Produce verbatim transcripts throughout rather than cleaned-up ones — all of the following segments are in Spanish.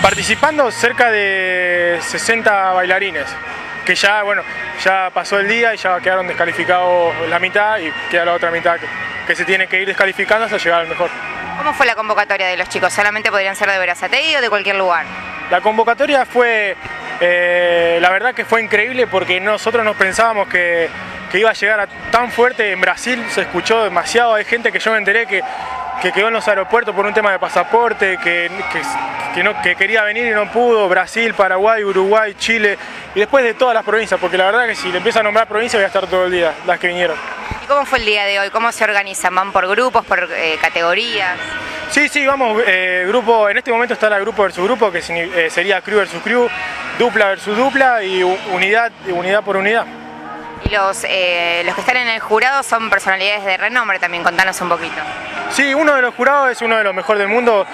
Participando cerca de sesenta bailarines, que ya, bueno, ya pasó el día y ya quedaron descalificados la mitad y queda la otra mitad que, que se tiene que ir descalificando hasta llegar al mejor. ¿Cómo fue la convocatoria de los chicos? ¿Solamente podrían ser de Berazategui o de cualquier lugar? La convocatoria fue, eh, la verdad que fue increíble porque nosotros nos pensábamos que, que iba a llegar a tan fuerte. En Brasil se escuchó demasiado, hay gente que yo me enteré que, que quedó en los aeropuertos por un tema de pasaporte, que, que, que, no, que quería venir y no pudo. Brasil, Paraguay, Uruguay, Chile y después de todas las provincias, porque la verdad que si le empiezo a nombrar provincias voy a estar todo el día, las que vinieron. ¿Y cómo fue el día de hoy? ¿Cómo se organizan? ¿Van por grupos, por eh, categorías? Sí, sí, vamos, eh, grupo, en este momento está la grupo versus grupo, que eh, sería crew versus crew, dupla versus dupla y unidad, unidad por unidad. Y los, eh, los que están en el jurado son personalidades de renombre también, contanos un poquito. Sí, uno de los jurados es uno de los mejores del mundo,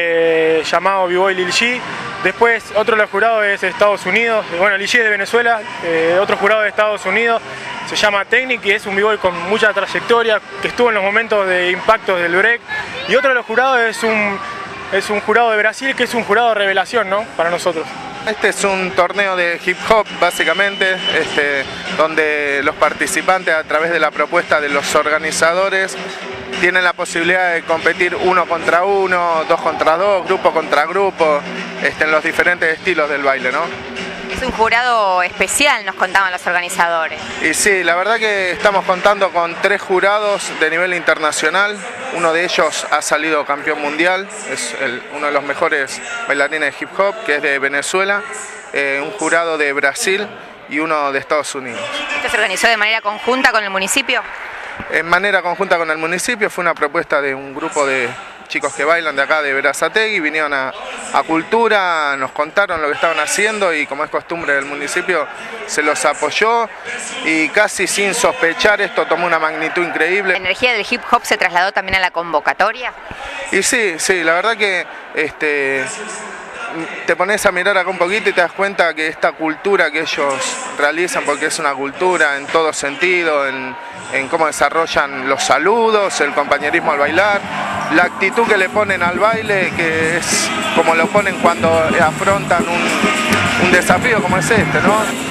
eh, llamado B-Boy Lil G. Después otro de los jurados es de Estados Unidos, bueno, Lil G es de Venezuela, eh, otro jurado de Estados Unidos se llama Technic y es un B-Boy con mucha trayectoria, que estuvo en los momentos de impactos del break. Y otro de los jurados es un, es un jurado de Brasil, que es un jurado de revelación, ¿no?, para nosotros. Este es un torneo de hip hop básicamente, este, donde los participantes a través de la propuesta de los organizadores tienen la posibilidad de competir uno contra uno, dos contra dos, grupo contra grupo, este, en los diferentes estilos del baile, ¿no? Es un jurado especial, nos contaban los organizadores. Y sí, la verdad que estamos contando con tres jurados de nivel internacional. Uno de ellos ha salido campeón mundial, es el, uno de los mejores bailarines de hip hop, que es de Venezuela, eh, un jurado de Brasil y uno de Estados Unidos. ¿Esto se organizó de manera conjunta con el municipio? En manera conjunta con el municipio, fue una propuesta de un grupo de chicos que bailan de acá de Berazategui, vinieron a, a Cultura, nos contaron lo que estaban haciendo y como es costumbre del municipio se los apoyó y casi sin sospechar esto tomó una magnitud increíble. ¿La energía del hip hop se trasladó también a la convocatoria? Y sí, sí, la verdad que este, te pones a mirar acá un poquito y te das cuenta que esta cultura que ellos realizan, porque es una cultura en todo sentido, en, en cómo desarrollan los saludos, el compañerismo al bailar, la actitud que le ponen al baile, que es como lo ponen cuando afrontan un, un desafío como es este, ¿no?